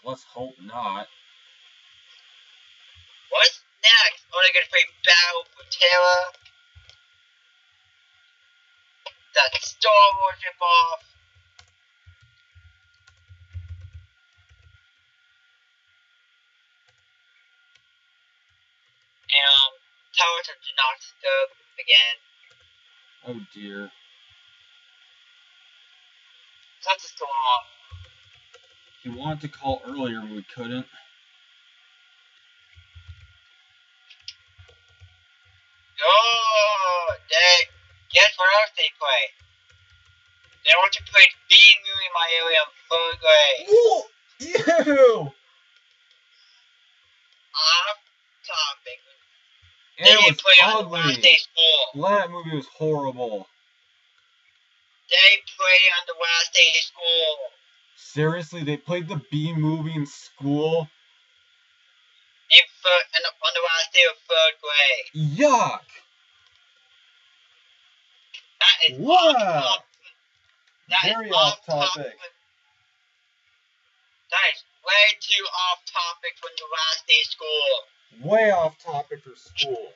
Let's hope not. What's next? Are they gonna play Battle for Terra? That Star Wars ripoff? And Towers of Genocide again. Oh dear. Such a storm. He wanted to call earlier, but we couldn't. Oh, guess what else they play? They want to play B movie my area in 3rd grade. Ew! Off topic. It They was play on the ugly. last day of school. That movie was horrible. They play on the last day of school. Seriously, they played the B movie in school? On the last day of 3rd grade. Yuck! That is Wow! Very off topic. That is way too off topic from the last day of school. Way off topic for school.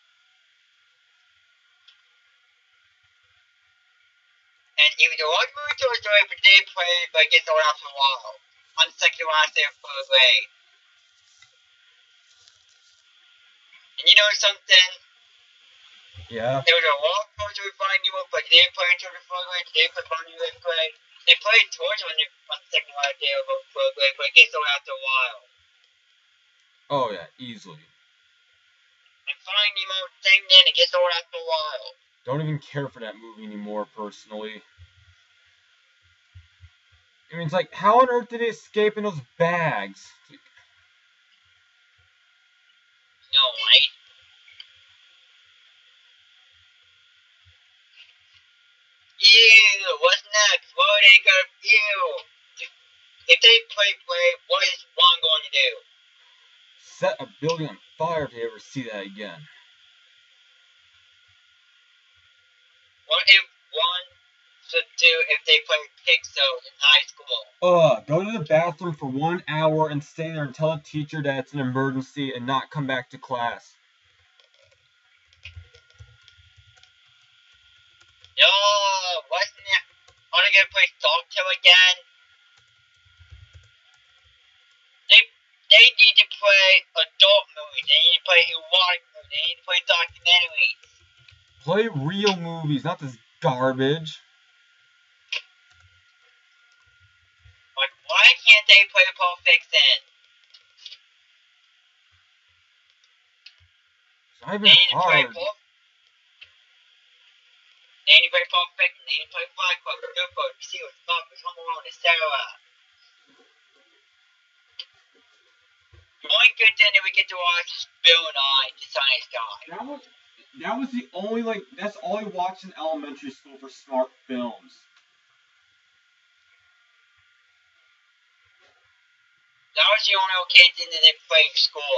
And even though I moved to a story, but they play, but it gets old after a while. On the second last day of 3rd grade. And you know something? Yeah? There was a lot closer to Finding Nemo, but they didn't play until the 3rd grade. They played Finding Nemo 5th grade. They played towards on the second last day of 3rd grade, but it gets old after a while. Oh yeah, easily. And Finding Nemo, same thing, it gets old after a while. Don't even care for that movie anymore, personally. I mean, it's like, how on earth did they escape in those bags? No, right? Ew, what's next? What are they gonna do? If they play, what is one going to do? Set a building on fire if they ever see that again. What if one should do if they play Pixel in high school? Go to the bathroom for 1 hour and stay there and tell the teacher that it's an emergency and not come back to class. No, what's next? Are they gonna play Stalker again? They need to play adult movies. They need to play erotic movies. They need to play documentaries. Play real movies, not this garbage. Like, why can't they play Pulp Fiction? It's not even hard. They need to play Pulp Fiction. They need to play Fight Club, Super, see what's up with Home Alone, etc. The one good thing that we get to watch is Bill and I, The Science Guy. That was the only, that's all we watched in elementary school for smart films. That was the only okay thing that they played in school.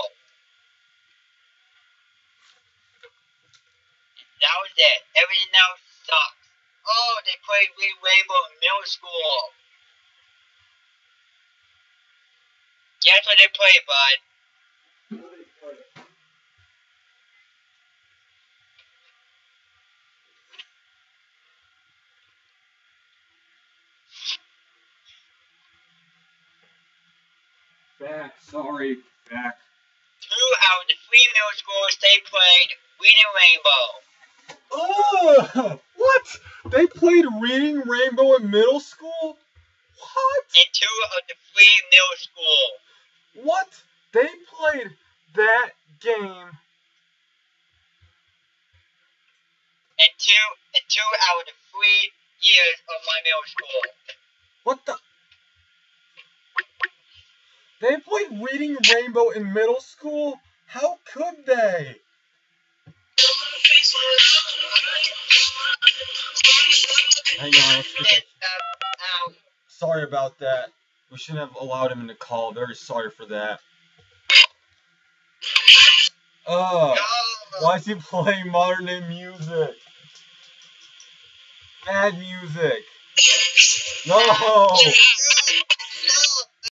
That was it. Everything else sucks. Oh, they played Green Rainbow in middle school. Guess what they played, bud? Back, sorry, back. 2 out of the 3 middle schools they played Reading Rainbow. Ugh! What? They played Reading Rainbow in middle school? What? And 2 of the 3 middle schools. What? They played that game. And two out of the 3 years of my middle school. What the? They played Reading Rainbow in middle school? How could they? Hang on, sorry about that. We shouldn't have allowed him in the call. Very sorry for that. Why is he playing modern day music? Mad music. No!